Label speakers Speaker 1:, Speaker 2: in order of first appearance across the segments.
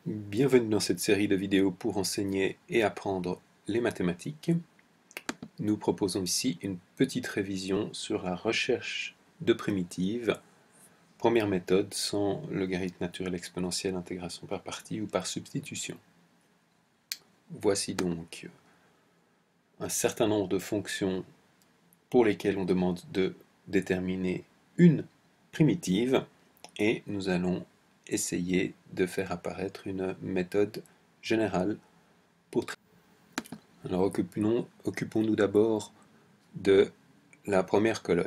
Speaker 1: Bienvenue dans cette série de vidéos pour enseigner et apprendre les mathématiques. Nous proposons ici une petite révision sur la recherche de primitives. Première méthode sans logarithme naturel exponentiel, intégration par partie ou par substitution. Voici donc un certain nombre de fonctions pour lesquelles on demande de déterminer une primitive et nous allons essayer de faire apparaître une méthode générale pour traiter. Alors occupons-nous d'abord de la première colonne.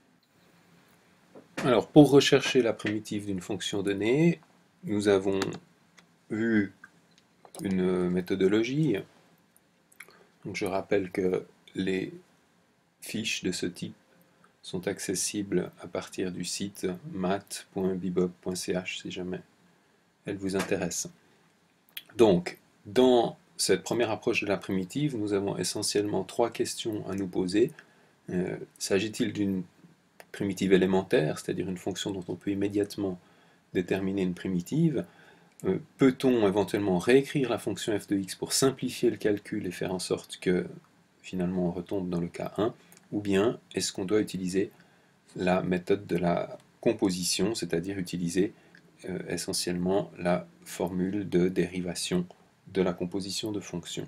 Speaker 1: Alors pour rechercher la primitive d'une fonction donnée, nous avons vu une méthodologie. Donc je rappelle que les fiches de ce type sont accessibles à partir du site math.bibop.ch si jamais elles vous intéressent. Donc, dans cette première approche de la primitive, nous avons essentiellement trois questions à nous poser. S'agit-il d'une primitive élémentaire, c'est-à-dire une fonction dont on peut immédiatement déterminer une primitive? Peut-on éventuellement réécrire la fonction f de x pour simplifier le calcul et faire en sorte que finalement on retombe dans le cas 1? Ou bien est-ce qu'on doit utiliser la méthode de la composition, c'est-à-dire utiliser essentiellement la formule de dérivation de la composition de fonctions?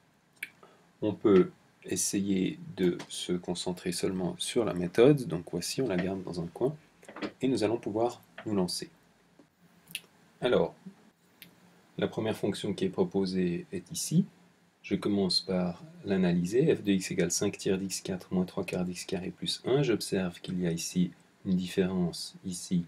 Speaker 1: On peut essayer de se concentrer seulement sur la méthode, donc voici, on la garde dans un coin, et nous allons pouvoir nous lancer. Alors, la première fonction qui est proposée est ici. Je commence par l'analyser. F de x égale 5 tiers d'x4 moins 3 quarts d'x carré plus 1. J'observe qu'il y a ici une différence, ici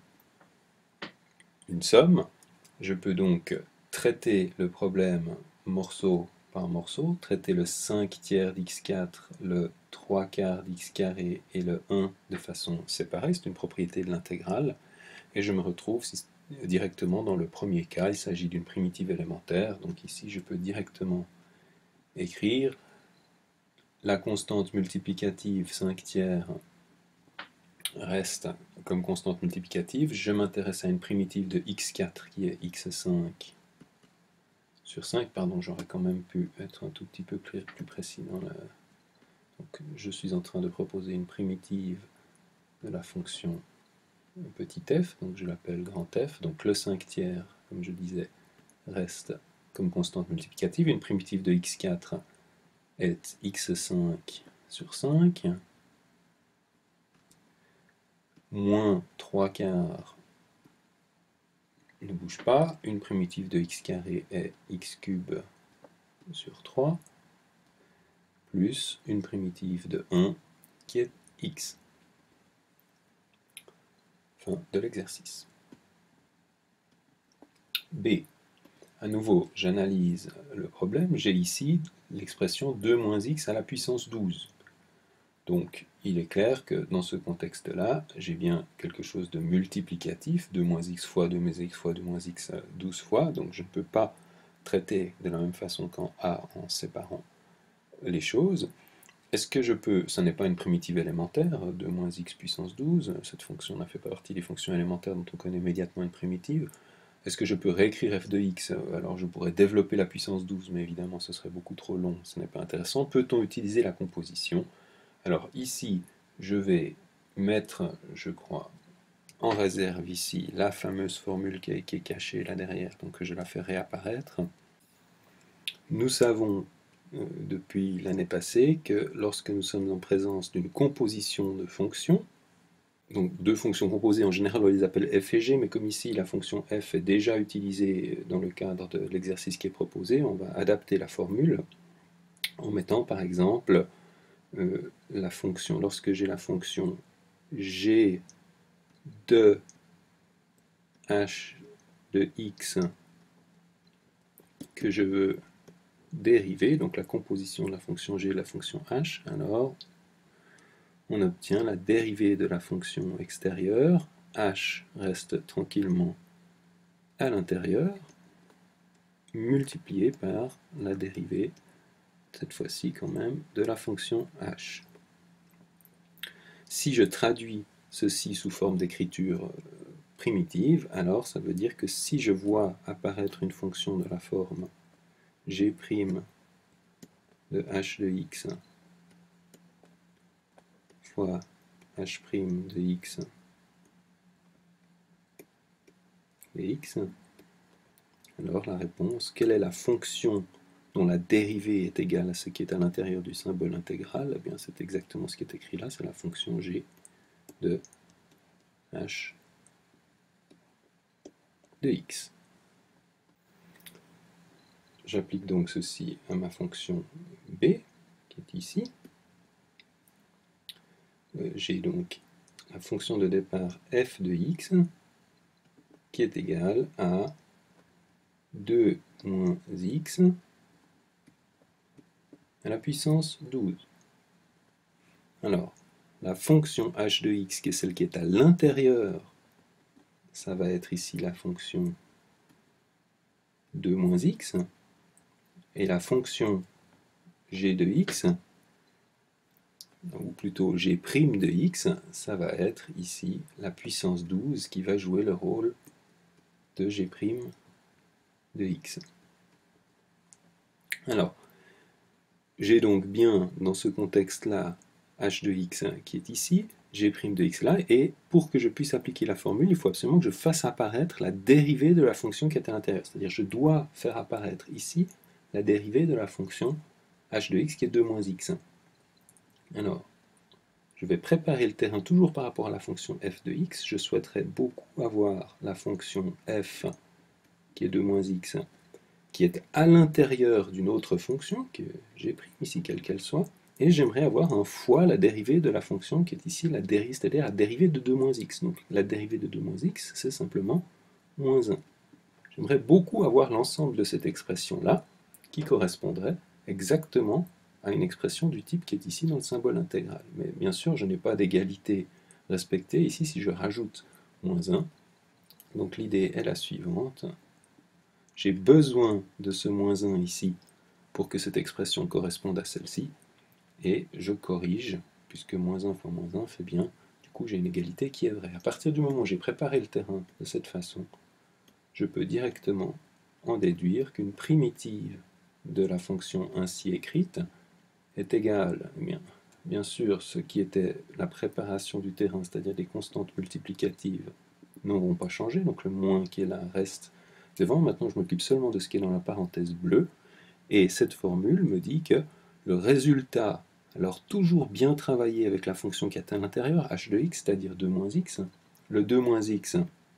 Speaker 1: une somme. Je peux donc traiter le problème morceau par morceau, traiter le 5 tiers d'x4, le 3 quarts d'x carré et le 1 de façon séparée, c'est une propriété de l'intégrale, et je me retrouve directement dans le premier cas, il s'agit d'une primitive élémentaire, donc ici je peux directement écrire la constante multiplicative 5 tiers reste comme constante multiplicative, je m'intéresse à une primitive de x4 qui est x5 sur 5, pardon, j'aurais quand même pu être un tout petit peu plus précis dans la... Donc je suis en train de proposer une primitive de la fonction petit f, donc je l'appelle grand F, donc le 5 tiers, comme je disais, reste comme constante multiplicative, une primitive de x4 est x5 sur 5, moins 3 quarts ne bouge pas, une primitive de x carré est x cube sur 3, plus une primitive de 1 qui est x. Fin de l'exercice. B. À nouveau, j'analyse le problème. J'ai ici l'expression 2 moins x à la puissance 12. Donc, il est clair que dans ce contexte-là, j'ai bien quelque chose de multiplicatif, 2 moins x fois 2 moins x fois 2 moins x 12 fois, donc je ne peux pas traiter de la même façon qu'en A en séparant les choses. Est-ce que je peux, ça n'est pas une primitive élémentaire, 2 moins x puissance 12, cette fonction n'a fait pas partie des fonctions élémentaires dont on connaît immédiatement une primitive. Est-ce que je peux réécrire f de x? Alors je pourrais développer la puissance 12, mais évidemment ce serait beaucoup trop long, ce n'est pas intéressant. Peut-on utiliser la composition? Alors ici, je vais mettre, je crois, en réserve ici la fameuse formule qui est cachée là derrière, donc je la fais réapparaître. Nous savons depuis l'année passée que lorsque nous sommes en présence d'une composition de fonctions, donc deux fonctions composées, en général on les appelle f et g, mais comme ici la fonction f est déjà utilisée dans le cadre de l'exercice qui est proposé, on va adapter la formule en mettant par exemple la fonction, lorsque j'ai la fonction g de h de x que je veux dériver, donc la composition de la fonction g de la fonction h, alors on obtient la dérivée de la fonction extérieure, h reste tranquillement à l'intérieur, multiplié par la dérivée, cette fois-ci quand même, de la fonction h. Si je traduis ceci sous forme d'écriture primitive, alors ça veut dire que si je vois apparaître une fonction de la forme g' de h de x fois h' de x de x, alors la réponse, quelle est la fonction dont la dérivée est égale à ce qui est à l'intérieur du symbole intégral? Eh bien, c'est exactement ce qui est écrit là, c'est la fonction g de h de x. J'applique donc ceci à ma fonction b, qui est ici. J'ai donc la fonction de départ f de x, qui est égale à 2 moins x à la puissance 12. Alors, la fonction h de x, qui est celle qui est à l'intérieur, ça va être ici la fonction 2 moins x, et la fonction g de x, ou plutôt g' de x, ça va être ici la puissance 12 qui va jouer le rôle de g' de x. Alors, j'ai donc bien dans ce contexte-là h de x qui est ici, g' de x là, et pour que je puisse appliquer la formule, il faut absolument que je fasse apparaître la dérivée de la fonction qui est à l'intérieur. C'est-à-dire je dois faire apparaître ici la dérivée de la fonction h de x qui est 2 moins x. Alors, je vais préparer le terrain toujours par rapport à la fonction f de x. Je souhaiterais beaucoup avoir la fonction f qui est 2 moins x, qui est à l'intérieur d'une autre fonction, que j'ai pris ici quelle qu'elle soit, et j'aimerais avoir un fois la dérivée de la fonction qui est ici la dérivée, c'est-à-dire la dérivée de 2 moins x. Donc la dérivée de 2 moins x, c'est simplement moins 1. J'aimerais beaucoup avoir l'ensemble de cette expression-là, qui correspondrait exactement à une expression du type qui est ici dans le symbole intégral. Mais bien sûr, je n'ai pas d'égalité respectée ici si je rajoute moins 1. Donc l'idée est la suivante. J'ai besoin de ce moins 1 ici pour que cette expression corresponde à celle-ci, et je corrige, puisque moins 1 fois moins 1 fait bien, du coup j'ai une égalité qui est vraie. À partir du moment où j'ai préparé le terrain de cette façon, je peux directement en déduire qu'une primitive de la fonction ainsi écrite est égale, bien sûr, ce qui était la préparation du terrain, c'est-à-dire des constantes multiplicatives, n'auront pas changé, donc le moins qui est là reste devant. Maintenant, je m'occupe seulement de ce qui est dans la parenthèse bleue, et cette formule me dit que le résultat, alors toujours bien travaillé avec la fonction qui est à l'intérieur, h de x, c'est-à-dire 2 moins x, le 2 moins x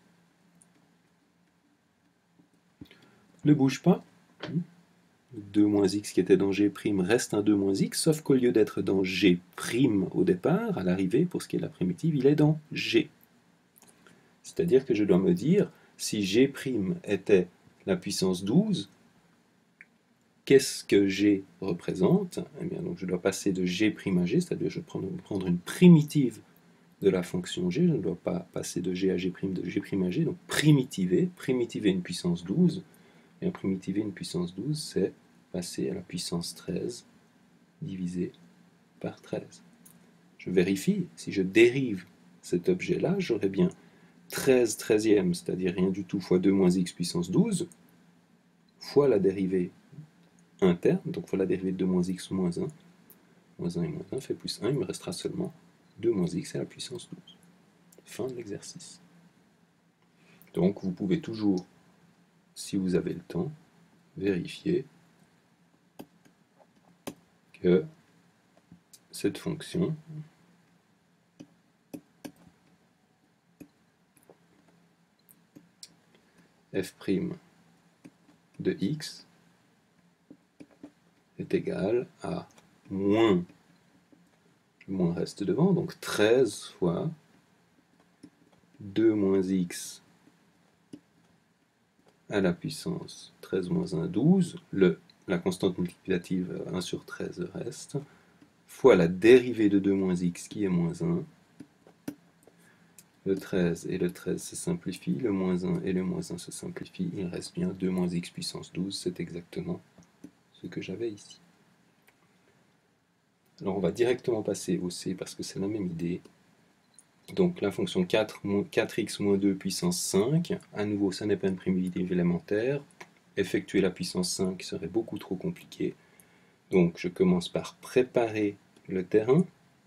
Speaker 1: ne bouge pas, 2 moins x qui était dans g' reste un 2 moins x, sauf qu'au lieu d'être dans g' au départ, à l'arrivée, pour ce qui est de la primitive, il est dans g. C'est-à-dire que je dois me dire, si g' était la puissance 12, qu'est-ce que g représente? Eh bien, donc je dois passer de g' à g, c'est-à-dire je vais prendre une primitive de la fonction g, je ne dois pas passer de g à g' de g' à g, donc primitiver une puissance 12, et primitiver une puissance 12, c'est passer à la puissance 13 divisé par 13. Je vérifie, si je dérive cet objet-là, j'aurai bien 13 treizièmes, c'est-à-dire rien du tout, fois 2 moins x puissance 12, fois la dérivée interne, donc fois la dérivée de 2 moins x moins 1. Moins 1 et moins 1 fait plus 1, il me restera seulement 2 moins x à la puissance 12. Fin de l'exercice. Donc vous pouvez toujours, si vous avez le temps, vérifier que cette fonction f' de x est égal à moins, le moins reste devant, donc 13 fois 2 moins x à la puissance 13 moins 1, 12, la constante multiplicative 1 sur 13 reste, fois la dérivée de 2 moins x qui est moins 1, le 13 et le 13 se simplifient, le moins 1 et le moins 1 se simplifient, il reste bien 2 moins x puissance 12, c'est exactement ce que j'avais ici. Alors on va directement passer au C parce que c'est la même idée. Donc la fonction 4x moins 2 puissance 5, à nouveau ça n'est pas une primitive élémentaire, effectuer la puissance 5 serait beaucoup trop compliqué. Donc je commence par préparer le terrain.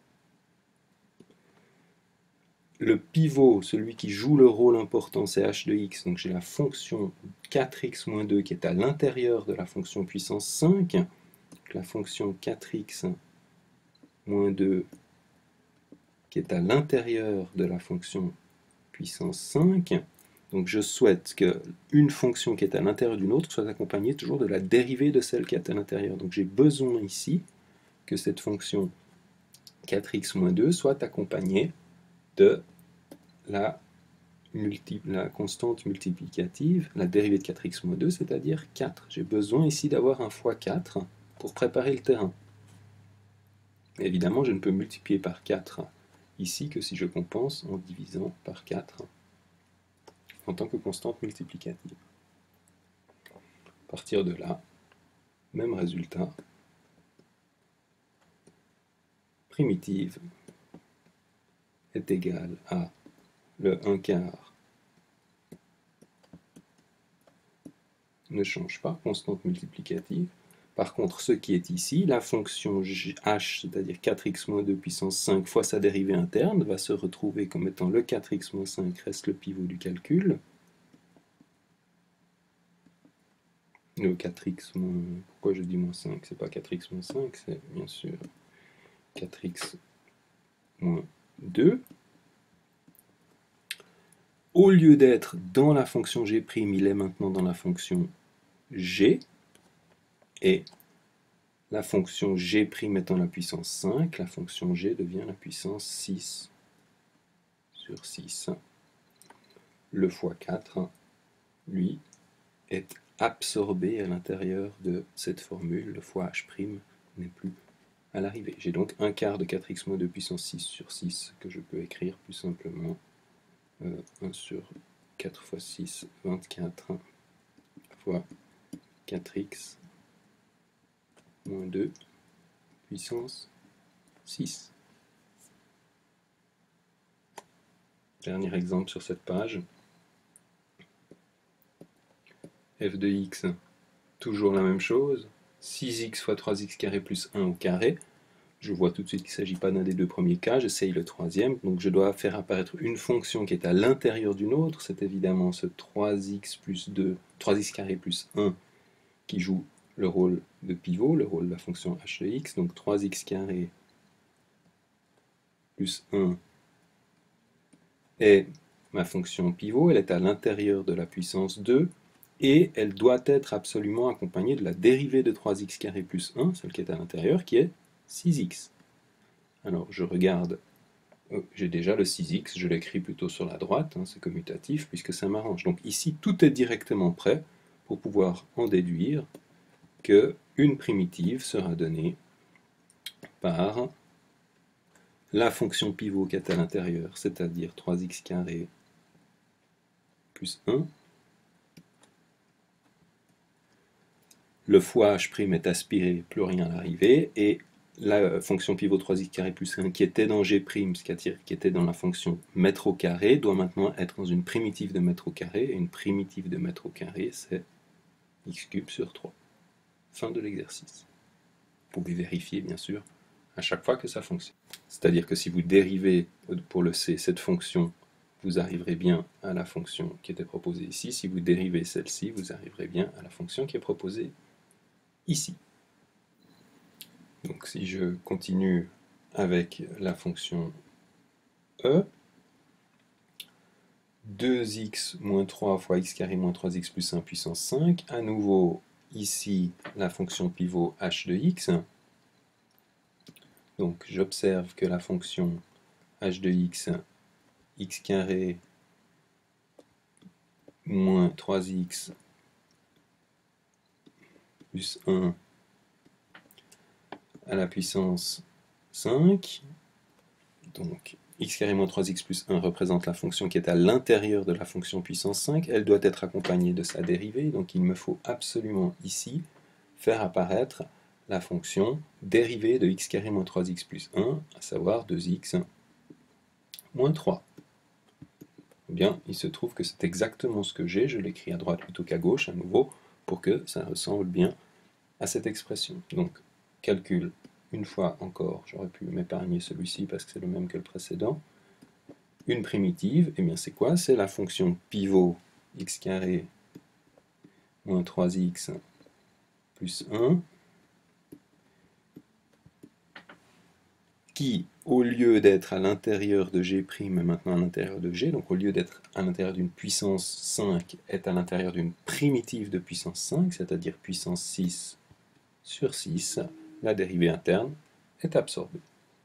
Speaker 1: Le pivot, celui qui joue le rôle important, c'est h de x, donc j'ai la fonction 4x moins 2 qui est à l'intérieur de la fonction puissance 5. La fonction 4x moins 2 qui est à l'intérieur de la fonction puissance 5. Donc je souhaite qu'une fonction qui est à l'intérieur d'une autre soit accompagnée toujours de la dérivée de celle qui est à l'intérieur. Donc j'ai besoin ici que cette fonction 4x moins 2 soit accompagnée de la constante multiplicative, la dérivée de 4x moins 2, c'est-à-dire 4. J'ai besoin ici d'avoir un fois 4 pour préparer le terrain. Évidemment, je ne peux multiplier par 4 ici que si je compense en divisant par 4 en tant que constante multiplicative. À partir de là, même résultat, primitive est égale à le 1 quart ne change pas, constante multiplicative. Par contre, ce qui est ici, la fonction h, c'est-à-dire 4x moins 2 puissance 5 fois sa dérivée interne, va se retrouver comme étant le 4x moins 5 reste le pivot du calcul. Le 4x moins... Pourquoi je dis moins 5? C'est pas 4x moins 5, c'est bien sûr 4x moins 2. Au lieu d'être dans la fonction g', il est maintenant dans la fonction g. Et la fonction g' étant la puissance 5, la fonction g devient la puissance 6 sur 6. Le fois 4, lui, est absorbé à l'intérieur de cette formule. Le fois h' n'est plus à l'arrivée. J'ai donc 1 quart de 4x moins 2 puissance 6 sur 6 que je peux écrire plus simplement 1 sur 4 fois 6, 24 fois 4x moins 2 puissance 6. Dernier exemple sur cette page. f de x, toujours la même chose. 6x fois 3x carré plus 1 au carré. Je vois tout de suite qu'il ne s'agit pas d'un des deux premiers cas, j'essaye le troisième. Donc je dois faire apparaître une fonction qui est à l'intérieur d'une autre. C'est évidemment ce 3x plus 2, 3x carré plus 1 qui joue le rôle de pivot, le rôle de la fonction h de x. Donc 3x carré plus 1 est ma fonction pivot. Elle est à l'intérieur de la puissance 2. Et elle doit être absolument accompagnée de la dérivée de 3x carré plus 1, celle qui est à l'intérieur, qui est 6x. Alors je regarde, j'ai déjà le 6x, je l'écris plutôt sur la droite, c'est commutatif puisque ça m'arrange. Donc ici tout est directement prêt pour pouvoir en déduire qu'une primitive sera donnée par la fonction pivot qui est à l'intérieur, c'est-à-dire 3x carré plus 1. Le fois h' est aspiré, plus rien à l'arrivée, et la fonction pivot 3x carré plus 1 qui était dans g', c'est-à-dire qui était dans la fonction mètre au carré, doit maintenant être dans une primitive de mètre au carré, et une primitive de mètre au carré, c'est x cube sur 3. Fin de l'exercice. Vous pouvez vérifier, bien sûr, à chaque fois que ça fonctionne. C'est-à-dire que si vous dérivez pour le c cette fonction, vous arriverez bien à la fonction qui était proposée ici. Si vous dérivez celle-ci, vous arriverez bien à la fonction qui est proposée ici. Donc si je continue avec la fonction e, 2x moins 3 fois x carré moins 3x plus 1 puissance 5, à nouveau ici la fonction pivot h de x. Donc j'observe que la fonction h de x, x carré moins 3x plus 1 à la puissance 5, donc x carré moins 3x plus 1 représente la fonction qui est à l'intérieur de la fonction puissance 5, elle doit être accompagnée de sa dérivée, donc il me faut absolument ici faire apparaître la fonction dérivée de x carré moins 3x plus 1, à savoir 2x moins 3. Eh bien, il se trouve que c'est exactement ce que j'ai, je l'écris à droite plutôt qu'à gauche, à nouveau, pour que ça ressemble bien à cette expression. Donc, calcul, une fois encore, j'aurais pu m'épargner celui-ci parce que c'est le même que le précédent. Une primitive, eh bien c'est quoi? C'est la fonction pivot x carré moins 3x plus 1, qui, au lieu d'être à l'intérieur de G', est maintenant à l'intérieur de G, donc au lieu d'être à l'intérieur d'une puissance 5, est à l'intérieur d'une primitive de puissance 5, c'est-à-dire puissance 6 sur 6, la dérivée interne est absorbée.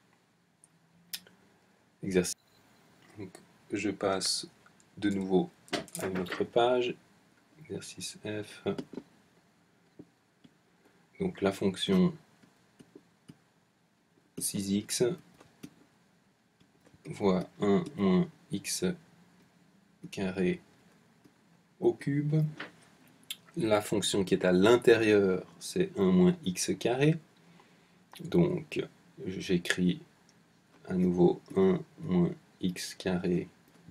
Speaker 1: Exercice. Donc, je passe de nouveau à une autre page, exercice F. Donc la fonction 6x fois 1 moins x carré au cube. La fonction qui est à l'intérieur, c'est 1 moins x carré. Donc j'écris à nouveau 1 moins x carré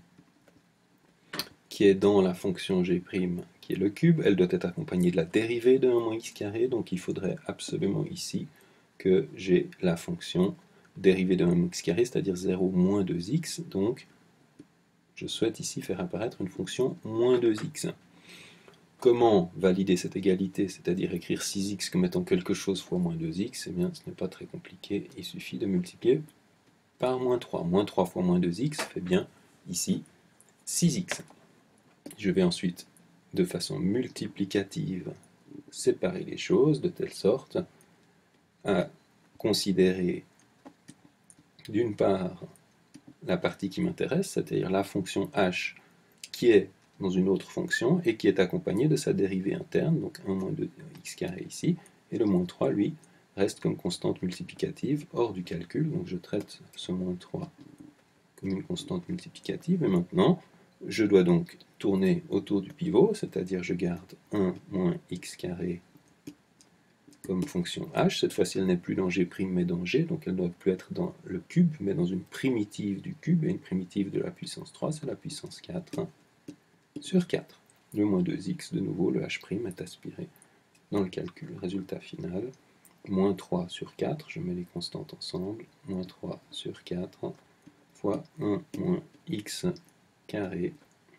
Speaker 1: qui est dans la fonction g', qui est le cube. Elle doit être accompagnée de la dérivée de 1 moins x carré, donc il faudrait absolument ici que j'ai la fonction dérivée de 1 moins x carré, c'est-à-dire 0 moins 2x. Donc je souhaite ici faire apparaître une fonction moins 2x. Comment valider cette égalité, c'est-à-dire écrire 6x comme étant quelque chose fois moins 2x? Eh bien, ce n'est pas très compliqué, il suffit de multiplier par moins 3. Moins 3 fois moins 2x fait bien, ici, 6x. Je vais ensuite, de façon multiplicative, séparer les choses de telle sorte à considérer, d'une part, la partie qui m'intéresse, c'est-à-dire la fonction h qui est dans une autre fonction et qui est accompagnée de sa dérivée interne, donc 1 moins 2x carré ici, et le moins 3, lui, reste comme constante multiplicative hors du calcul, donc je traite ce moins 3 comme une constante multiplicative, et maintenant, je dois donc tourner autour du pivot, c'est-à-dire je garde 1 moins x carré comme fonction h. Cette fois-ci, elle n'est plus dans g' mais dans g, donc elle ne doit plus être dans le cube, mais dans une primitive du cube, et une primitive de la puissance 3, c'est la puissance 4 sur 4. Le moins 2x, de nouveau, le h' est aspiré dans le calcul. Résultat final, moins 3 sur 4, je mets les constantes ensemble, moins 3 sur 4 fois 1 moins x carré,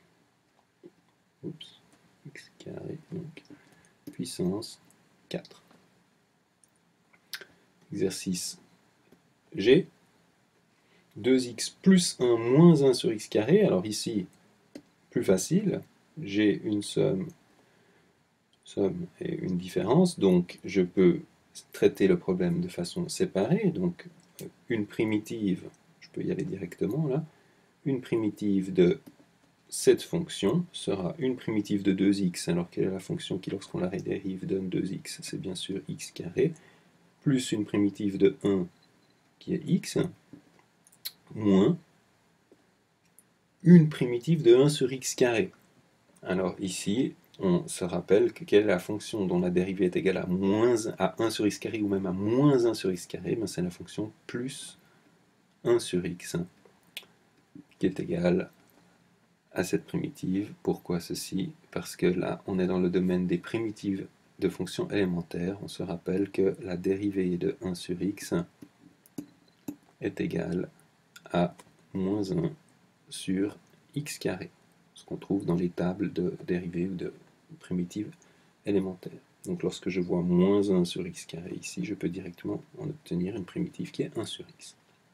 Speaker 1: x carré, donc puissance 4. Exercice G, 2x plus 1 moins 1 sur x carré, alors ici, plus facile, j'ai une somme et une différence, donc je peux traiter le problème de façon séparée, donc une primitive, je peux y aller directement là, une primitive de cette fonction sera une primitive de 2x, alors quelle est la fonction qui, lorsqu'on la redérive, donne 2x? C'est bien sûr x carré, plus une primitive de 1 qui est x, moins une primitive de 1 sur x carré. Alors ici, on se rappelle que quelle est la fonction dont la dérivée est égale à 1 sur x carré ou même à moins 1 sur x carré? Ben c'est la fonction plus 1 sur x qui est égale à cette primitive. Pourquoi ceci? Parce que là, on est dans le domaine des primitives de fonctions élémentaires. On se rappelle que la dérivée de 1 sur x est égale à moins 1 sur x carré, ce qu'on trouve dans les tables de dérivées ou de primitives élémentaires. Donc lorsque je vois moins 1 sur x carré ici, je peux directement en obtenir une primitive qui est 1 sur x.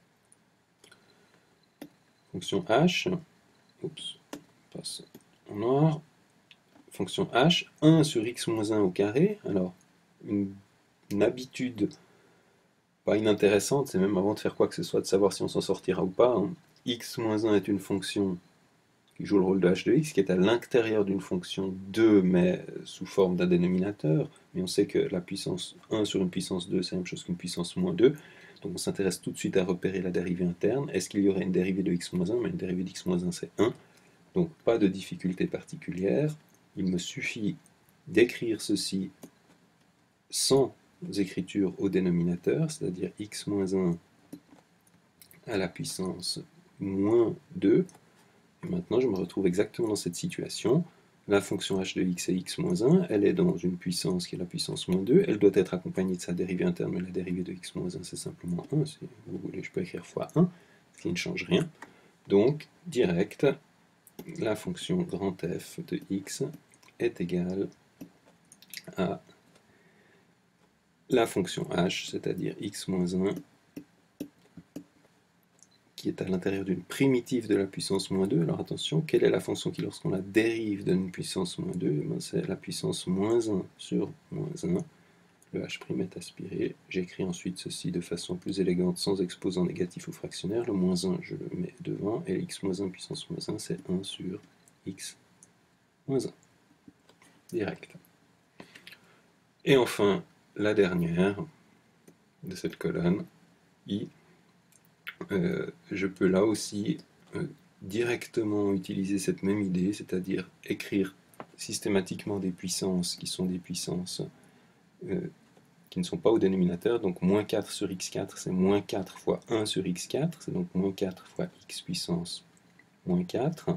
Speaker 1: Fonction h, passe en noir, fonction h, 1 sur x moins 1 au carré, alors une habitude pas inintéressante, c'est même avant de faire quoi que ce soit de savoir si on s'en sortira ou pas, hein. X moins 1 est une fonction qui joue le rôle de h de x, qui est à l'intérieur d'une fonction 2, mais sous forme d'un dénominateur, mais on sait que la puissance 1 sur une puissance 2, c'est la même chose qu'une puissance moins 2, donc on s'intéresse tout de suite à repérer la dérivée interne. Est-ce qu'il y aurait une dérivée de x moins 1? Mais une dérivée d'x moins 1, c'est 1, donc pas de difficulté particulière. Il me suffit d'écrire ceci sans écriture au dénominateur, c'est-à-dire x moins 1 à la puissance moins 2. Et maintenant, je me retrouve exactement dans cette situation. La fonction h de x est x moins 1, elle est dans une puissance qui est la puissance moins 2, elle doit être accompagnée de sa dérivée interne, mais la dérivée de x moins 1 c'est simplement 1, si vous voulez je peux écrire fois 1, ce qui ne change rien. Donc, direct, la fonction grand F de x est égale à la fonction h, c'est-à-dire x moins 1, qui est à l'intérieur d'une primitive de la puissance moins 2. Alors attention, quelle est la fonction qui, lorsqu'on la dérive, donne une puissance moins 2? Ben, c'est la puissance moins 1 sur moins 1. Le h' est aspiré. J'écris ensuite ceci de façon plus élégante, sans exposant négatif ou fractionnaire. Le moins 1, je le mets devant, et x moins 1 puissance moins 1, c'est 1 sur x moins 1. Direct. Et enfin, la dernière de cette colonne, i. Je peux là aussi directement utiliser cette même idée, c'est-à-dire écrire systématiquement des puissances qui sont des puissances qui ne sont pas au dénominateur. Donc moins 4 sur x4, c'est moins 4 fois 1 sur x4, c'est donc moins 4 fois x puissance moins 4.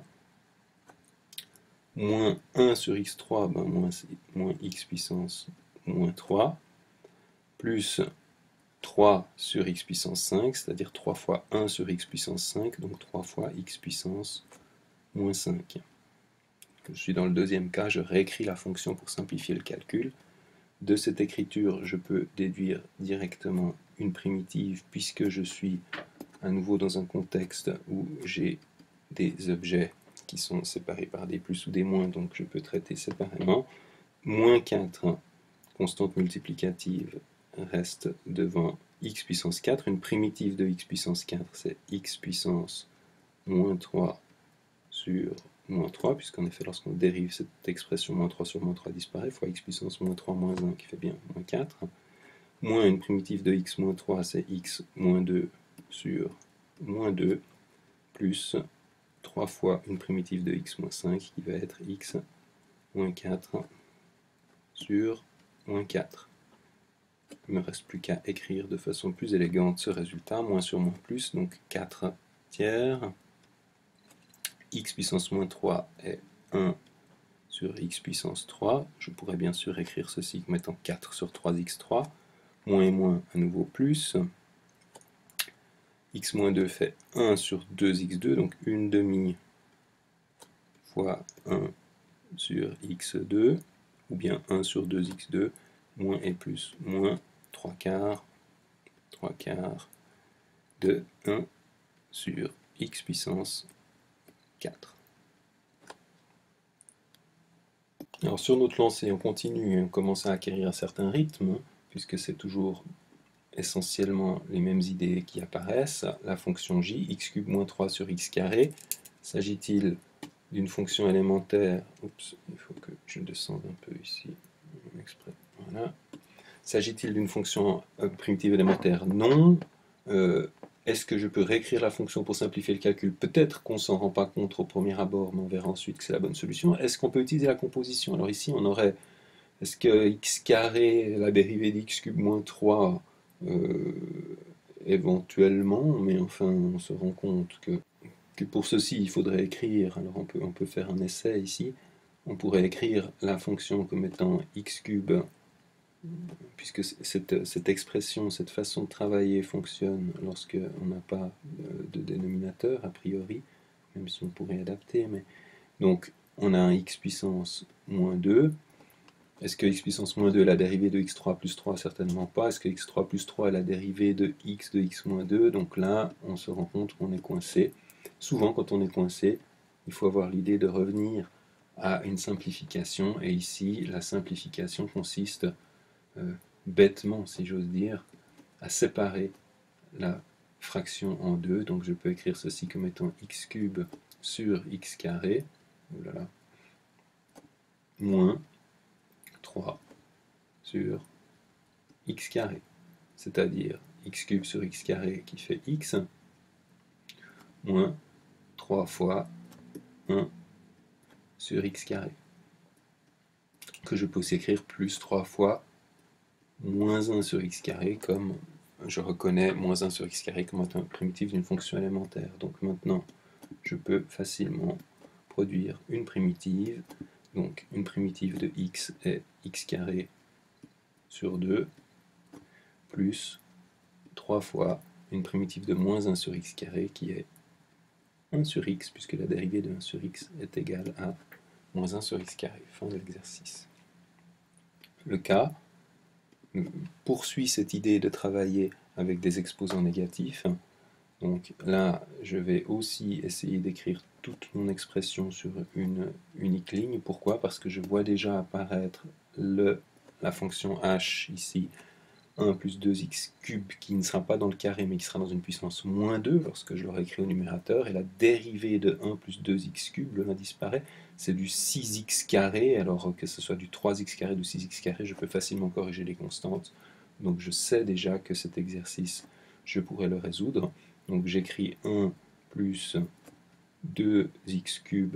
Speaker 1: Moins 1 sur x3, ben moins x puissance moins 3, plus 3 sur x puissance 5, c'est-à-dire 3 fois 1 sur x puissance 5, donc 3 fois x puissance moins 5. Je suis dans le deuxième cas, je réécris la fonction pour simplifier le calcul. De cette écriture, je peux déduire directement une primitive, puisque je suis à nouveau dans un contexte où j'ai des objets qui sont séparés par des plus ou des moins, donc je peux traiter séparément. Moins 4, constante multiplicative, reste devant x puissance 4. Une primitive de x puissance 4, c'est x puissance moins 3 sur moins 3, puisqu'en effet, lorsqu'on dérive cette expression moins 3 sur moins 3 disparaît, fois x puissance moins 3 moins 1, qui fait bien moins 4. Moins une primitive de x moins 3, c'est x moins 2 sur moins 2, plus 3 fois une primitive de x moins 5, qui va être x moins 4 sur moins 4. Il ne me reste plus qu'à écrire de façon plus élégante ce résultat, moins sur moins plus, donc 4 tiers. X puissance moins 3 est 1 sur x puissance 3. Je pourrais bien sûr écrire ceci comme étant 4 sur 3x3. Moins et moins, à nouveau plus. X moins 2 fait 1 sur 2x2, donc 1 demi fois 1 sur x2, ou bien 1 sur 2x2, moins et plus, moins 3 quarts de 1 sur x puissance 4. Alors sur notre lancée, on continue, on commence à acquérir un certain rythme, puisque c'est toujours essentiellement les mêmes idées qui apparaissent. La fonction j, x cube moins 3 sur x carré, s'agit-il d'une fonction élémentaire, oups, il faut que je descende un peu ici, exprès, voilà. S'agit-il d'une fonction primitive élémentaire? Non. Est-ce que je peux réécrire la fonction pour simplifier le calcul? Peut-être qu'on ne s'en rend pas compte au premier abord, mais on verra ensuite que c'est la bonne solution. Est-ce qu'on peut utiliser la composition? Alors ici, on aurait, est-ce que x carré, la dérivée d'x cube moins 3, éventuellement, mais enfin, on se rend compte que pour ceci, il faudrait écrire, alors on peut faire un essai ici, on pourrait écrire la fonction comme étant x cube, puisque cette expression, cette façon de travailler fonctionne lorsqu'on n'a pas de dénominateur, a priori, même si on pourrait adapter. Mais donc, on a un x puissance moins 2. Est-ce que x puissance moins 2 est la dérivée de x3 plus 3? Certainement pas. Est-ce que x3 plus 3 est la dérivée de x moins 2? Donc là, on se rend compte qu'on est coincé. Souvent, quand on est coincé, il faut avoir l'idée de revenir à une simplification. Et ici, la simplification consiste bêtement, si j'ose dire, à séparer la fraction en deux. Donc je peux écrire ceci comme étant x cube sur x carré, voilà, moins 3 sur x carré, c'est-à-dire x cube sur x carré qui fait x, moins 3 fois 1 sur x carré, que je peux aussi écrire plus 3 fois moins 1 sur x carré comme je reconnais moins 1 sur x carré comme étant une primitive d'une fonction élémentaire. Donc maintenant, je peux facilement produire une primitive. Donc une primitive de x est x carré sur 2 plus 3 fois une primitive de moins 1 sur x carré qui est 1 sur x, puisque la dérivée de 1 sur x est égale à moins 1 sur x carré. Fin de l'exercice. Le cas poursuit cette idée de travailler avec des exposants négatifs. Donc là, je vais aussi essayer d'écrire toute mon expression sur une unique ligne. Pourquoi? Parce que je vois déjà apparaître la fonction h ici, 1 plus 2x cube, qui ne sera pas dans le carré, mais qui sera dans une puissance moins 2 lorsque je l'aurai écrit au numérateur. Et la dérivée de 1 plus 2x cube, le 1 disparaît, c'est du 6x carré. Alors que ce soit du 3x carré ou du 6x carré, je peux facilement corriger les constantes. Donc je sais déjà que cet exercice, je pourrais le résoudre. Donc j'écris 1 plus 2x cube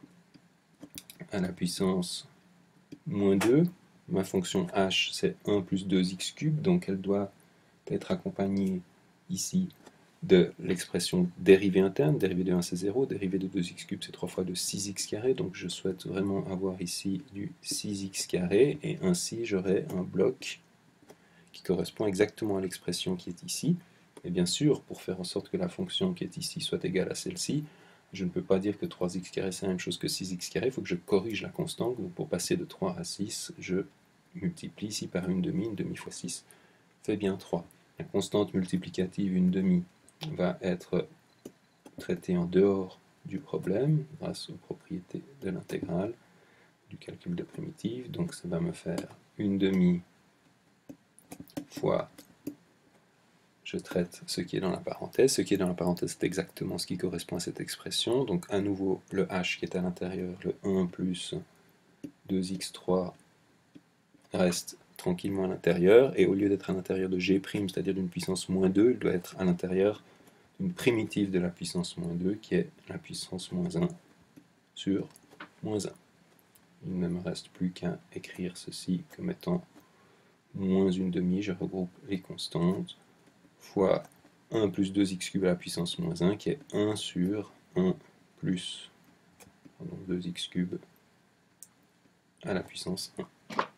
Speaker 1: à la puissance moins 2. Ma fonction h, c'est 1 plus 2x cube, donc elle doit être accompagnée ici de l'expression dérivée interne. Dérivée de 1, c'est 0. Dérivée de 2x cube, c'est 3 fois de 6x carré. Donc je souhaite vraiment avoir ici du 6x carré, et ainsi j'aurai un bloc qui correspond exactement à l'expression qui est ici. Et bien sûr, pour faire en sorte que la fonction qui est ici soit égale à celle-ci, je ne peux pas dire que 3x carré c'est la même chose que 6x carré, il faut que je corrige la constante. Donc pour passer de 3 à 6, je multiplie ici par une demi fois 6 fait bien 3. La constante multiplicative une demi va être traitée en dehors du problème grâce aux propriétés de l'intégrale du calcul de primitive. Donc ça va me faire une demi fois, je traite ce qui est dans la parenthèse. Ce qui est dans la parenthèse, c'est exactement ce qui correspond à cette expression. Donc à nouveau, le h qui est à l'intérieur, le 1 plus 2x3 reste tranquillement à l'intérieur, et au lieu d'être à l'intérieur de g', c'est-à-dire d'une puissance moins 2, il doit être à l'intérieur d'une primitive de la puissance moins 2, qui est la puissance moins 1 sur moins 1. Il ne me reste plus qu'à écrire ceci comme étant moins une demi, je regroupe les constantes, fois 1 plus 2x cube à la puissance moins 1, qui est 1 sur 1 plus 2x cube à la puissance 1.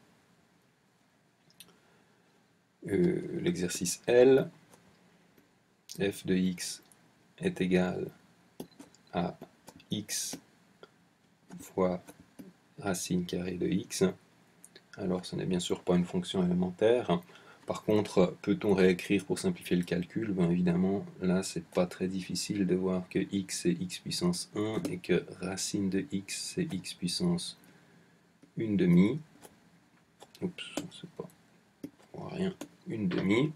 Speaker 1: L'exercice L, f de x est égal à x fois racine carrée de x. Alors ce n'est bien sûr pas une fonction élémentaire. Par contre, peut-on réécrire pour simplifier le calcul? Ben évidemment, là c'est pas très difficile de voir que x c'est x puissance 1 et que racine de x c'est x puissance une demi. Oups, c'est pas rien, une demi.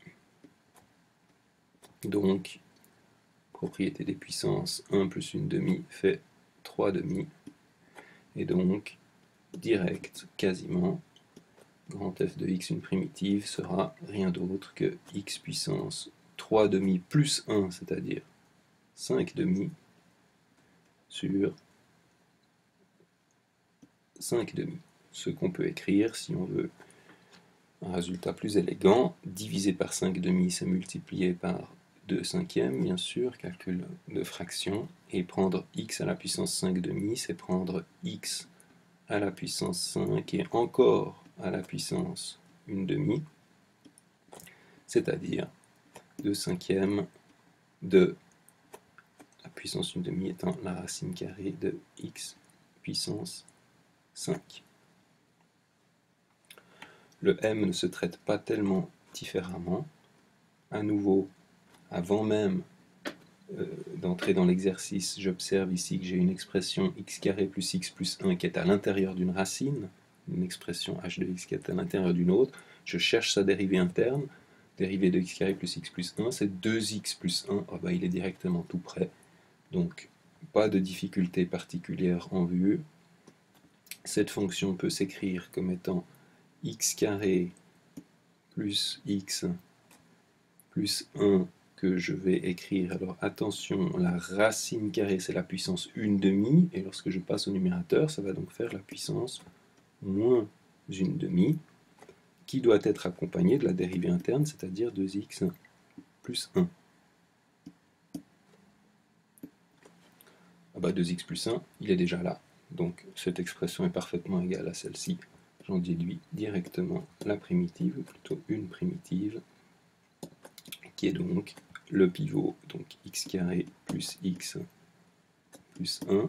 Speaker 1: Donc, propriété des puissances, 1 plus une demi fait 3 demi. Et donc, direct, quasiment, grand f de x, une primitive, sera rien d'autre que x puissance 3 demi plus 1, c'est-à-dire 5 demi, sur 5 demi. Ce qu'on peut écrire, si on veut un résultat plus élégant, diviser par 5 demi, c'est multiplier par 2 cinquièmes, bien sûr, calcul de fraction, et prendre x à la puissance 5 demi, c'est prendre x à la puissance 5 et encore à la puissance une demi, c'est-à-dire 2 cinquièmes de la puissance une demi étant la racine carrée de x puissance 5. Le m ne se traite pas tellement différemment. À nouveau, avant même d'entrer dans l'exercice, j'observe ici que j'ai une expression x carré plus x plus 1 qui est à l'intérieur d'une racine, une expression h de x qui est à l'intérieur d'une autre. Je cherche sa dérivée interne. Dérivée de x carré plus x plus 1, c'est 2x plus 1. Oh bah, il est directement tout près. Donc, pas de difficulté particulière en vue. Cette fonction peut s'écrire comme étant x carré plus x plus 1 que je vais écrire. Alors attention, la racine carrée c'est la puissance une demi, et lorsque je passe au numérateur, ça va donc faire la puissance moins une demi. qui doit être accompagné de la dérivée interne, c'est-à-dire 2x plus 1. Ah bah 2x plus 1, il est déjà là. Donc cette expression est parfaitement égale à celle-ci. J'en déduis directement la primitive, ou plutôt une primitive, qui est donc le pivot, donc x carré plus x plus 1.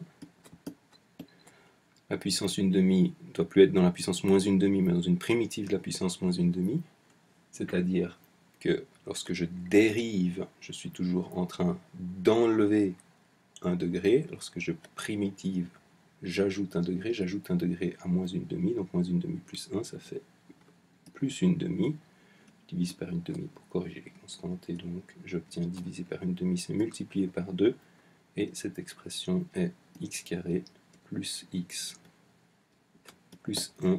Speaker 1: La puissance 1 demi ne doit plus être dans la puissance moins 1 demi, mais dans une primitive de la puissance moins 1 demi. C'est-à-dire que lorsque je dérive, je suis toujours en train d'enlever 1 degré. Lorsque je primitive, j'ajoute 1 degré à moins 1 demi. Donc moins 1 demi plus 1, ça fait plus 1 demi. Je divise par 1 demi pour corriger les constantes. Et donc j'obtiens divisé par 1 demi, c'est multiplié par 2. Et cette expression est x carré plus x plus 1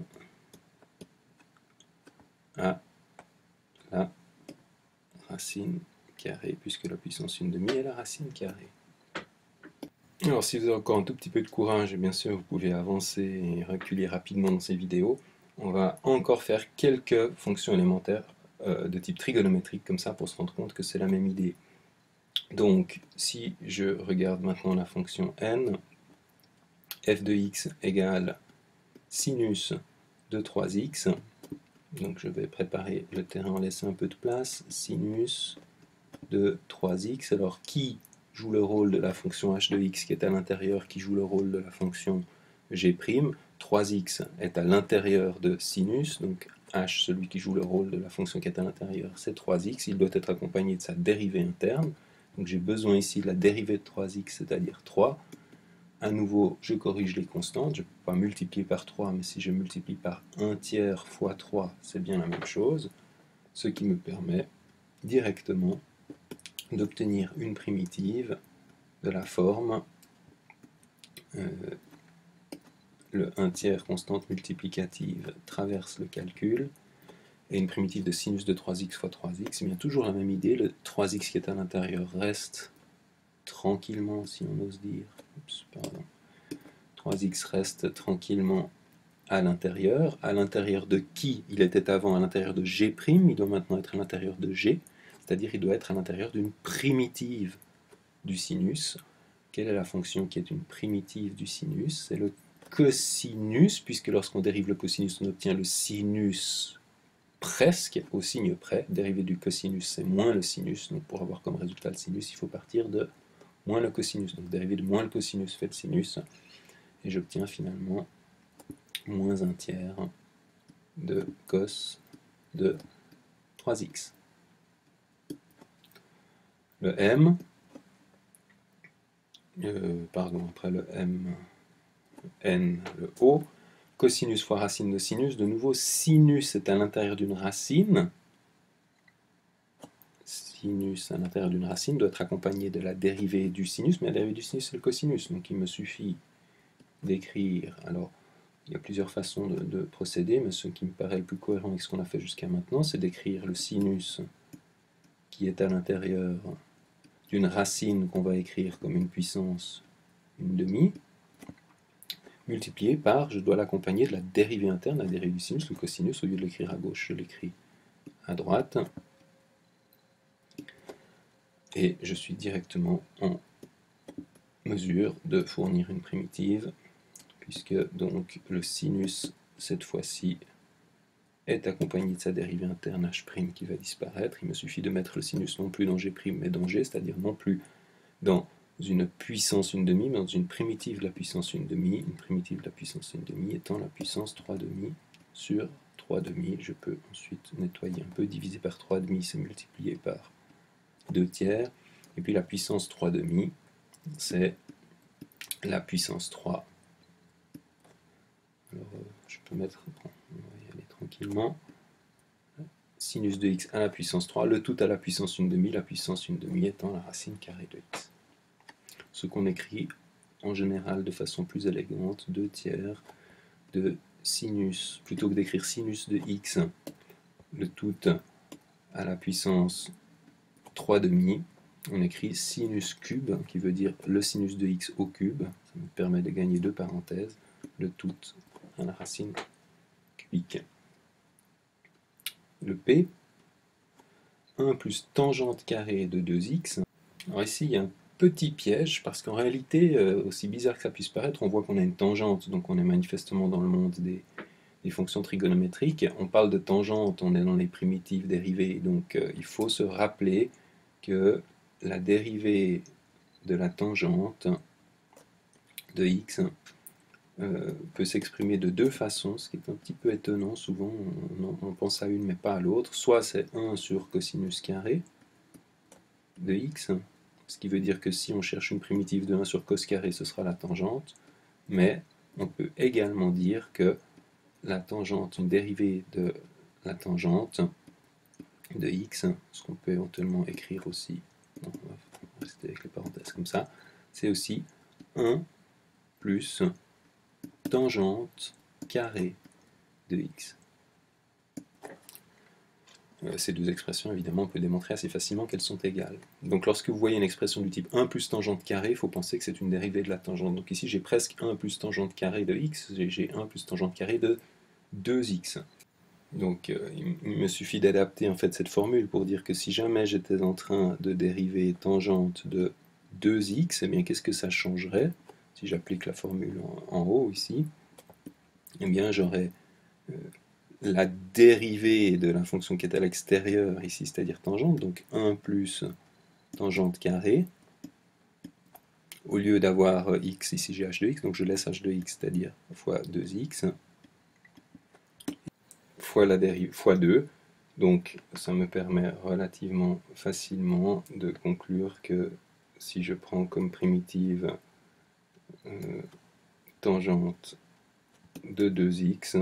Speaker 1: à la racine carrée, puisque la puissance 1 demi est la racine carrée. Alors si vous avez encore un tout petit peu de courage, bien sûr vous pouvez avancer et reculer rapidement dans ces vidéos. On va encore faire quelques fonctions élémentaires de type trigonométrique, comme ça, pour se rendre compte que c'est la même idée. Donc si je regarde maintenant la fonction n, f de x égale sinus de 3x, donc je vais préparer le terrain en laissant un peu de place, sinus de 3x, alors qui joue le rôle de la fonction h de x qui est à l'intérieur, qui joue le rôle de la fonction g', 3x est à l'intérieur de sinus, donc h, celui qui joue le rôle de la fonction qui est à l'intérieur, c'est 3x, il doit être accompagné de sa dérivée interne, donc j'ai besoin ici de la dérivée de 3x, c'est-à-dire 3. À nouveau, je corrige les constantes, je ne peux pas multiplier par 3, mais si je multiplie par 1 tiers fois 3, c'est bien la même chose, ce qui me permet directement d'obtenir une primitive de la forme le 1 tiers constante multiplicative traverse le calcul, et une primitive de sinus de 3x fois 3x, c'est bien toujours la même idée, le 3x qui est à l'intérieur reste tranquillement, si on ose dire, 3x reste tranquillement à l'intérieur de qui il était avant, à l'intérieur de g', il doit maintenant être à l'intérieur de g, c'est-à-dire il doit être à l'intérieur d'une primitive du sinus. Quelle est la fonction qui est une primitive du sinus? C'est le cosinus, puisque lorsqu'on dérive le cosinus, on obtient le sinus presque au signe près. Dérivé du cosinus, c'est moins le sinus, donc pour avoir comme résultat le sinus, il faut partir de moins le cosinus. Donc dérivé de moins le cosinus fait le sinus, et j'obtiens finalement moins 1 tiers de cos de 3x. Le m, après le m, n, le o, cosinus fois racine de sinus, de nouveau, sinus est à l'intérieur d'une racine, sinus à l'intérieur d'une racine doit être accompagné de la dérivée du sinus, mais la dérivée du sinus c'est le cosinus, donc il me suffit d'écrire, alors il y a plusieurs façons de procéder, mais ce qui me paraît le plus cohérent avec ce qu'on a fait jusqu'à maintenant, c'est d'écrire le sinus qui est à l'intérieur d'une racine qu'on va écrire comme une puissance 1 demi, multiplié par, je dois l'accompagner de la dérivée interne, la dérivée du sinus, le cosinus, au lieu de l'écrire à gauche, je l'écris à droite, et je suis directement en mesure de fournir une primitive, puisque donc le sinus, cette fois-ci, est accompagné de sa dérivée interne h' qui va disparaître. Il me suffit de mettre le sinus non plus dans g', mais dans g, c'est-à-dire non plus dans une puissance 1 demi, mais dans une primitive de la puissance 1 demi, une primitive de la puissance 1 demi étant la puissance 3 demi sur 3 demi. Je peux ensuite nettoyer un peu, diviser par 3 demi, c'est multiplié par 2 tiers, et puis la puissance 3 demi, c'est la puissance 3. Alors, je peux mettre, on va y aller tranquillement, sinus de x à la puissance 3, le tout à la puissance 1 demi, la puissance 1 demi étant la racine carrée de x. Ce qu'on écrit en général de façon plus élégante, 2 tiers de sinus, plutôt que d'écrire sinus de x, le tout à la puissance 3 demi, on écrit sinus cube, qui veut dire le sinus de x au cube, ça me permet de gagner 2 parenthèses, le tout à la racine cubique. le P, 1 plus tangente carrée de 2x. Alors ici, il y a un petit piège, parce qu'en réalité, aussi bizarre que ça puisse paraître, on voit qu'on a une tangente, donc on est manifestement dans le monde des fonctions trigonométriques. On parle de tangente, on est dans les primitives dérivées, donc il faut se rappeler que la dérivée de la tangente de x peut s'exprimer de deux façons, ce qui est un petit peu étonnant. Souvent on pense à une mais pas à l'autre. Soit c'est 1 sur cosinus carré de x, ce qui veut dire que si on cherche une primitive de 1 sur cos carré, ce sera la tangente, mais on peut également dire que la tangente, une dérivée de la tangente de x, ce qu'on peut éventuellement écrire aussi, on va rester avec les parenthèses comme ça, c'est aussi 1 plus tangente carrée de x. Ces deux expressions, évidemment, on peut démontrer assez facilement qu'elles sont égales. Donc lorsque vous voyez une expression du type 1 plus tangente carrée, il faut penser que c'est une dérivée de la tangente. Donc ici j'ai presque 1 plus tangente carrée de x, j'ai 1 plus tangente carrée de 2x. Donc il me suffit d'adapter en fait cette formule pour dire que si jamais j'étais en train de dériver tangente de 2x, eh bien qu'est-ce que ça changerait si j'applique la formule en haut ici? Eh bien j'aurais la dérivée de la fonction qui est à l'extérieur ici, c'est-à-dire tangente, donc 1 plus tangente carrée. Au lieu d'avoir x, ici j'ai h de x, donc je laisse h de x, c'est-à-dire fois 2x, fois la dérive, fois 2. Donc ça me permet relativement facilement de conclure que si je prends comme primitive tangente de 2x,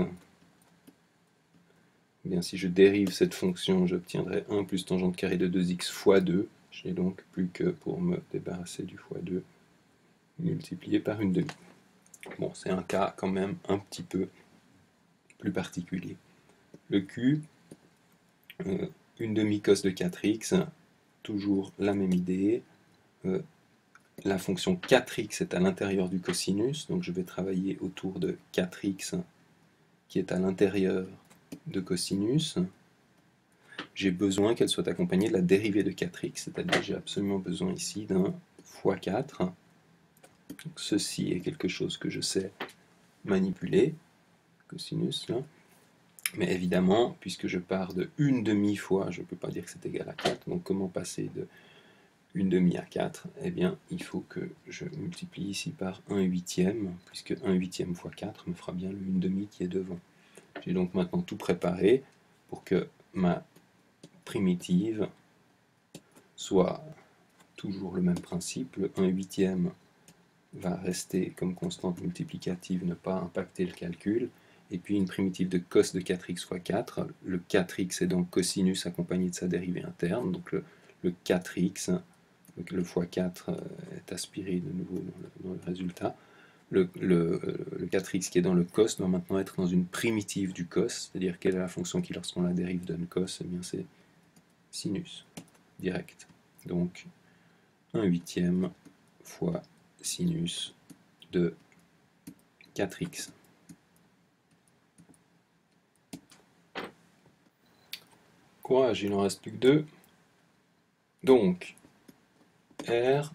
Speaker 1: eh bien si je dérive cette fonction, j'obtiendrai 1 plus tangente carrée de 2x fois 2. J'ai donc plus que pour me débarrasser du fois 2, multiplié par une demi. Bon, c'est un cas quand même un petit peu plus particulier. Le Q, une demi cos de 4x, toujours la même idée. La fonction 4x est à l'intérieur du cosinus, donc je vais travailler autour de 4x qui est à l'intérieur de cosinus. J'ai besoin qu'elle soit accompagnée de la dérivée de 4x, c'est-à-dire j'ai absolument besoin ici d'un fois 4. Donc, ceci est quelque chose que je sais manipuler, cosinus là. Mais évidemment, puisque je pars de une demi fois, je ne peux pas dire que c'est égal à 4, donc comment passer de une demi à 4? Eh bien, il faut que je multiplie ici par 1 huitième, puisque 1 huitième fois 4 me fera bien le 1 demi qui est devant. J'ai donc maintenant tout préparé pour que ma primitive soit toujours le même principe. Le 1 huitième va rester comme constante multiplicative, ne pas impacter le calcul. Et puis une primitive de cos de 4x fois 4. Le 4x est donc cosinus accompagné de sa dérivée interne. Donc le 4x, le fois 4 est aspiré de nouveau dans le résultat. Le 4x qui est dans le cos doit maintenant être dans une primitive du cos, c'est-à-dire quelle est la fonction qui, lorsqu'on la dérive, donne cos? Eh bien c'est sinus, direct. Donc 1 huitième fois sinus de 4x. Courage, il n'en reste plus que 2. Donc, R,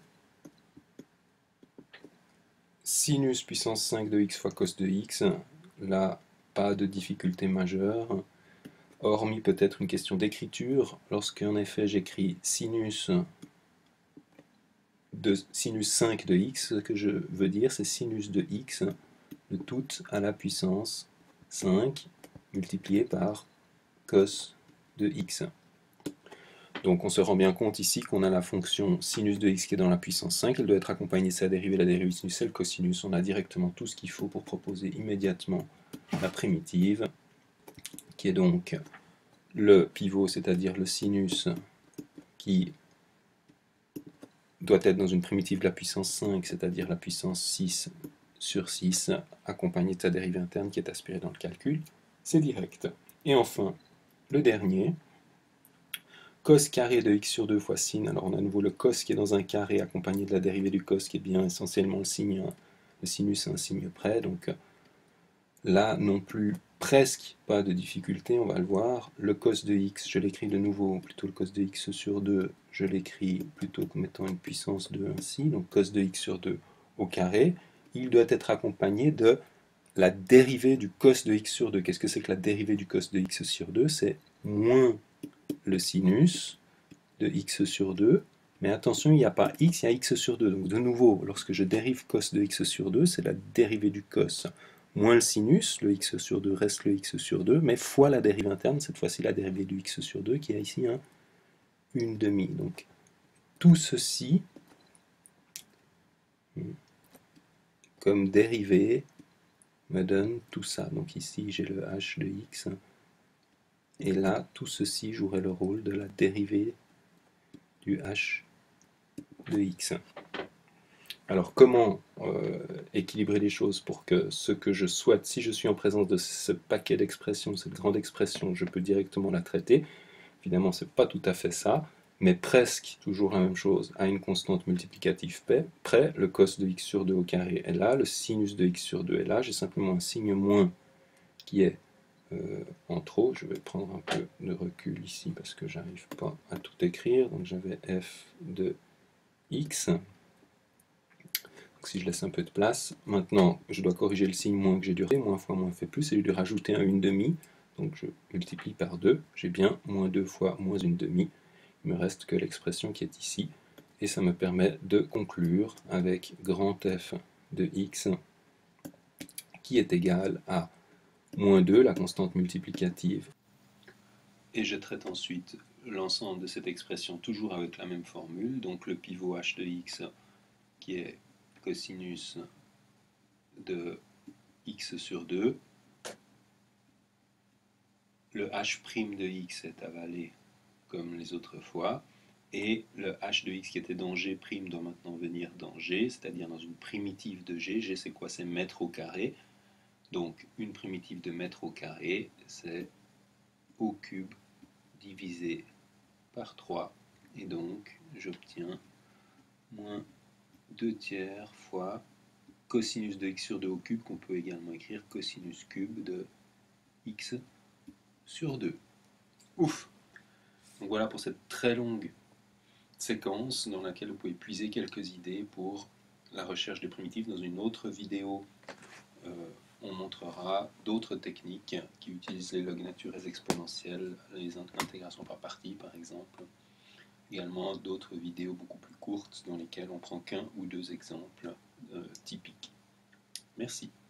Speaker 1: sinus puissance 5 de x fois cos de x, là, pas de difficulté majeure, hormis peut-être une question d'écriture, lorsqu'en effet j'écris sinus 5 de x, ce que je veux dire c'est sinus de x de toute à la puissance 5 multiplié par cos de x. Donc on se rend bien compte ici qu'on a la fonction sinus de x qui est dans la puissance 5, elle doit être accompagnée de sa dérivée, la dérivée sinus et le cosinus. On a directement tout ce qu'il faut pour proposer immédiatement la primitive, qui est donc le pivot, c'est-à-dire le sinus qui doit être dans une primitive de la puissance 5, c'est-à-dire la puissance 6 sur 6, accompagnée de sa dérivée interne qui est aspirée dans le calcul. C'est direct. Et enfin, le dernier, cos carré de x sur 2 fois sin. Alors on a à nouveau le cos qui est dans un carré accompagné de la dérivée du cos qui est bien essentiellement le signe, le sinus à un signe près. Donc là non plus presque pas de difficulté, on va le voir. Le cos de x, je l'écris de nouveau, plutôt le cos de x sur 2, je l'écris plutôt comme étant une puissance de ainsi, donc cos de x sur 2 au carré. Il doit être accompagné de la dérivée du cos de x sur 2. Qu'est-ce que c'est que la dérivée du cos de x sur 2? C'est moins le sinus de x sur 2. Mais attention, il n'y a pas x, il y a x sur 2. Donc de nouveau, lorsque je dérive cos de x sur 2, c'est la dérivée du cos moins le sinus, le x sur 2 reste le x sur 2, mais fois la dérive interne, cette fois-ci la dérivée du x sur 2, qui a ici un 1/2. Donc tout ceci, comme dérivée, me donne tout ça. Donc ici j'ai le h de x, et là tout ceci jouerait le rôle de la dérivée du h de x. Alors comment équilibrer les choses pour que ce que je souhaite, si je suis en présence de ce paquet d'expressions, cette grande expression, je peux directement la traiter. Évidemment, ce n'est pas tout à fait ça, mais presque toujours la même chose. À une constante multiplicative près, le cos de x sur 2 au carré est là, le sinus de x sur 2 est là, j'ai simplement un signe moins qui est en trop. Je vais prendre un peu de recul ici parce que j'arrive pas à tout écrire. Donc j'avais f de x. Donc si je laisse un peu de place, maintenant je dois corriger le signe moins que j'ai dû rajouter, moins fois moins fait plus, et j'ai dû rajouter un 1/2. Donc je multiplie par 2, j'ai bien moins 2 fois moins 1/2. Il me reste que l'expression qui est ici, et ça me permet de conclure avec grand F de x qui est égal à moins 2, la constante multiplicative. Et je traite ensuite l'ensemble de cette expression toujours avec la même formule, donc le pivot h de x qui est cosinus de x sur 2. Le h' de x est avalé comme les autres fois, et le h de x qui était dans g' doit maintenant venir dans g, c'est-à-dire dans une primitive de g. G c'est quoi? C'est mètre au carré. Donc une primitive de mètre au carré, c'est au cube divisé par 3, et donc j'obtiens moins 2/3 fois cosinus de x sur 2 au cube, qu'on peut également écrire cosinus cube de x sur 2. Ouf! Donc voilà pour cette très longue séquence dans laquelle vous pouvez puiser quelques idées pour la recherche des primitives. Dans une autre vidéo, on montrera d'autres techniques qui utilisent les logs naturels exponentiels, les intégrations par partie par exemple. Également d'autres vidéos beaucoup plus courtes dans lesquelles on prend qu'un ou deux exemples typiques. Merci.